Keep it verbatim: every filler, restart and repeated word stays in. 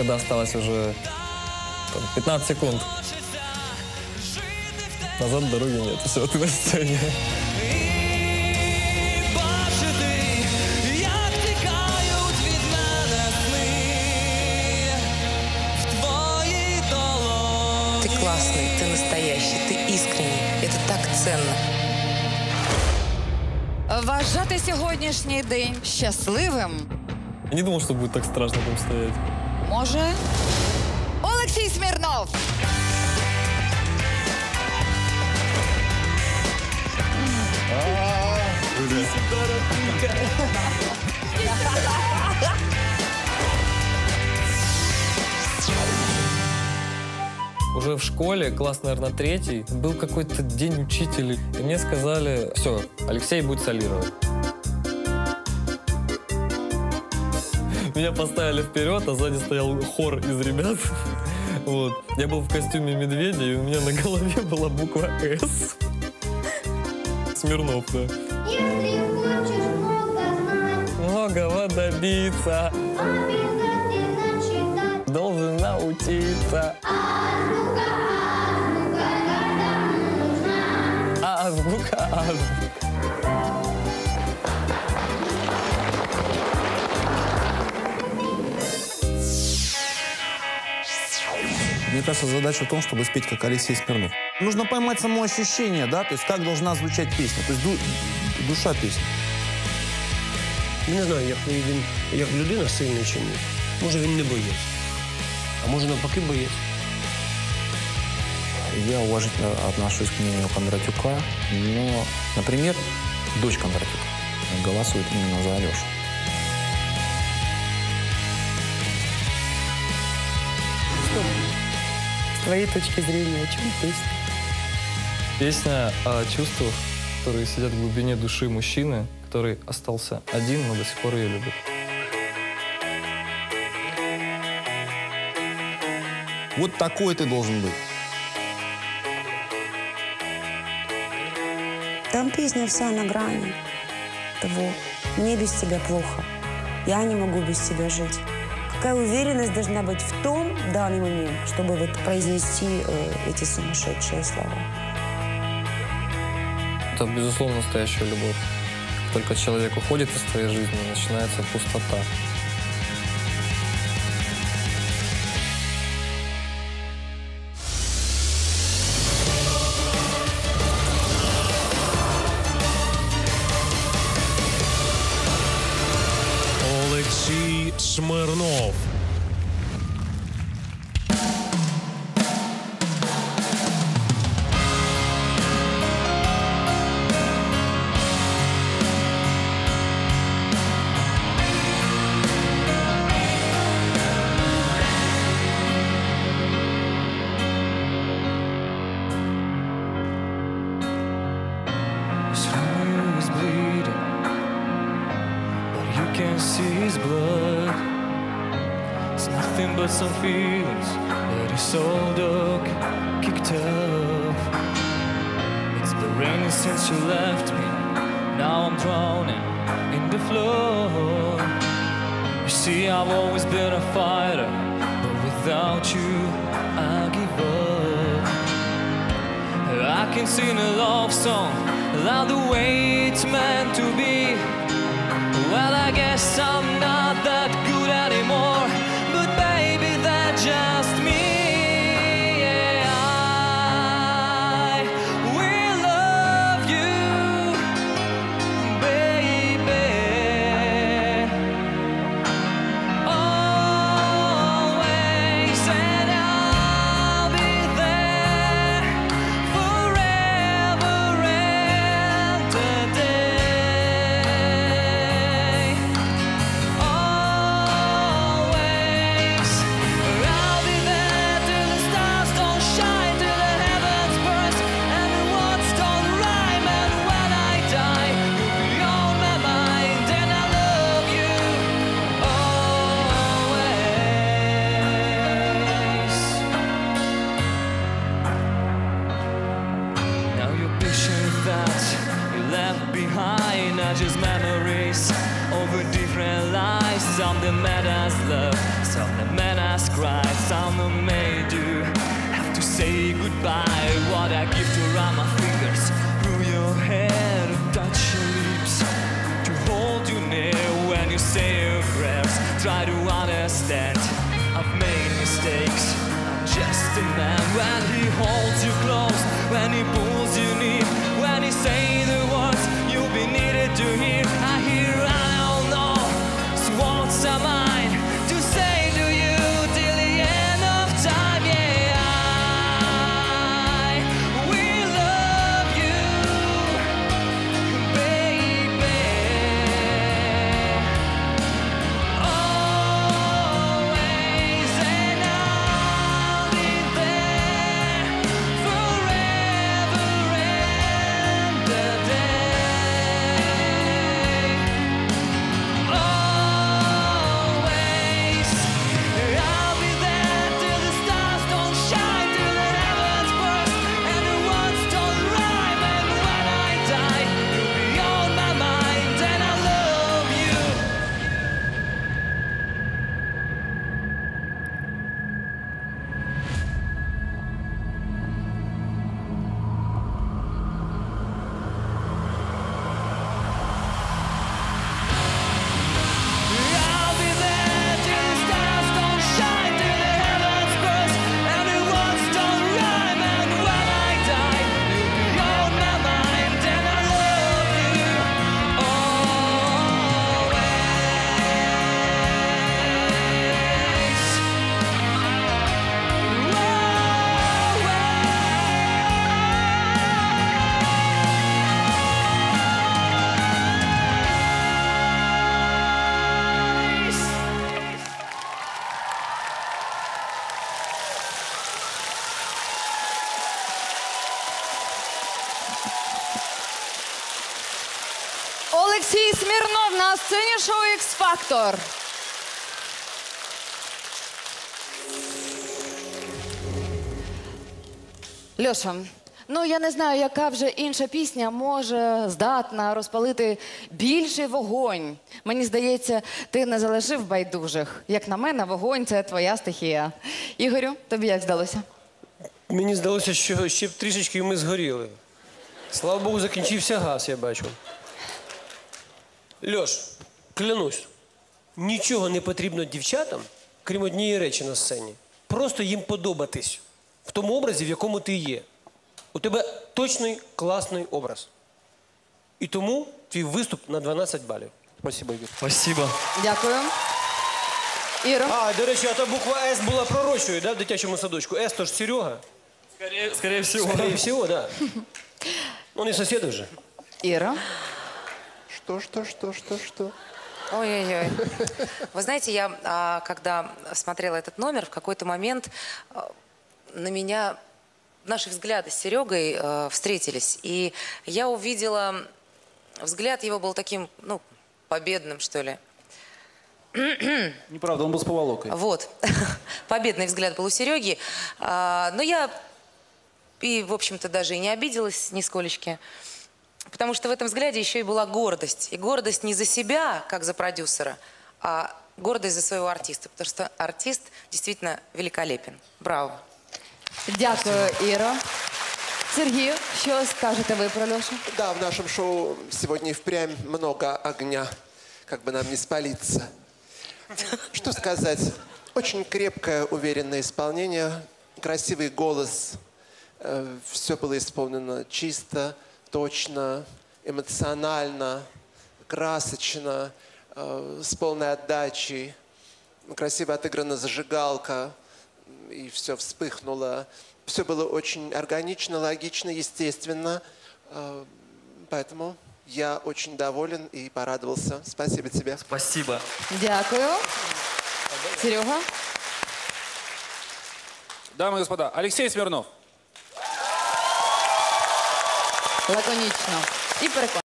когда осталось уже там, пятнадцать секунд. Назад дороги нет, все, ты на сцене. Ты классный, ты настоящий, ты искренний. Это так ценно. Вважати сьогоднішній день щасливим Я не думал, что будет так страшно там стоять. може Олексій Смірнов. Уже в школе, класс, наверное, третий, был какой-то день учителей. И мне сказали, все, Алексей будет солировать. Меня поставили вперед, а сзади стоял хор из ребят. Вот. Я был в костюме медведя, и у меня на голове была буква «С». Смирнов, да. Если хочешь много знать, Многого добиться, обязательно читать. должен научиться. Азбука, азбука, когда нужна. Азбука, азбука. Мне кажется, задача в том, чтобы спеть как Алексей Смирнов. Нужно поймать само ощущение, да, то есть как должна звучать песня, то есть ду душа песни. Не знаю, як він, як людина сильна чи ні. Може, він не боєць. А може, навпаки, боєць. Я уважительно отношусь к мнению Кондратюка, но, например, дочь Кондратюка голосует именно за Алешу. С твоей точки зрения, о чем песня? Песня о чувствах, которые сидят в глубине души мужчины, который остался один, но до сих пор ее любит. Вот такой ты должен быть. Там песня вся на грани того. Мне без тебя плохо. Я не могу без тебя жить. Какая уверенность должна быть в том данный момент, чтобы вот произнести э, эти сумасшедшие слова. Это, безусловно, настоящая любовь. Только человек уходит из твоей жизни, начинается пустота. Олексій Смирнов. See his blood. It's nothing but some feelings that is so dark, kicked up. It's been raining since you left me. Now I'm drowning in the flood. You see, I've always been a fighter, but without you, I give up. I can sing a love song, love the way it's meant to be. Well, I guess I'm not that good anymore, but baby, that's just me. Yeah, I will love you, baby. Always, and I'll be there forever and a day. Just memories over different lives. Some that made us love, some that made us cry, some that made you have to say goodbye. What I give to run my fingers through your hair, to touch your lips, to hold you near when you say your prayers. Try to understand, I've made mistakes. I'm just a man. When he holds you close, when he pulls you near, when he say the words you'll be needed to hear. I hear I don't know, so what's am I to say to you till the end of time? Yeah, I will love you, baby, always, and I'll be there forever and a day. Always, I'll be there till the stars don't shine, till the heavens burst and the words don't rhyme. And when I die, you'll be on my mind, and I love you. I'll be there till the stars don't shine, till the heavens burst and the words don't rhyme. And when I die, you'll be on my mind, and I love you always. Олексій Смірнов на сцені шоу «Ікс-Фактор». Льоша, ну я не знаю, яка вже інша пісня може здатна розпалити більший вогонь. Мені здається, ти не залишив байдужих. Як на мене, вогонь – це твоя стихія. Ігорю, тобі як здалося? Мені здалося, що ще б трішечки і ми згоріли. Слава Богу, закінчився газ, я бачу. Льош, клянусь, нічого не потрібно дівчатам, крім однієї речі на сцені. Просто їм подобатись в тому образі, в якому ти є. У тебе точний, класний образ. І тому твій виступ на дванадцять балів. Спасибо, Игорь. Спасибо. Дякую. Іро? А, до речі, а та буква С була пророчою, да, в дитячому садочку? С то ж Серега. Скорее, скорее всего. Скорее всего, да. Ну, не соседи уже. Іро? Что, что, что, что, что? Ой-ой-ой. Вы знаете, я, а, когда смотрела этот номер, в какой-то момент а, на меня наши взгляды с Серегой а, встретились. И я увидела, взгляд его был таким, ну, победным, что ли. Неправда, он был с поволокой. Вот. Победный взгляд был у Сереги. А, но я и, в общем-то, даже и не обиделась нисколечки. Потому что в этом взгляде еще и была гордость. И гордость не за себя, как за продюсера, а гордость за своего артиста. Потому что артист действительно великолепен. Браво. Дякую, Іро. Сергію, що скажете ви про Льошу? Да, в нашем шоу сегодня и впрямь много огня. Как бы нам не спалиться. Что сказать? Очень крепкое, уверенное исполнение. Красивый голос. Э, все было исполнено чисто, точно, эмоционально, красочно, э, с полной отдачей. Красиво отыграна зажигалка, и все вспыхнуло. Все было очень органично, логично, естественно. Э, поэтому я очень доволен и порадовался. Спасибо тебе. Спасибо. Дякую. Серега? Дамы и господа, Алексей Смирнов. Лаконічно. І переконано.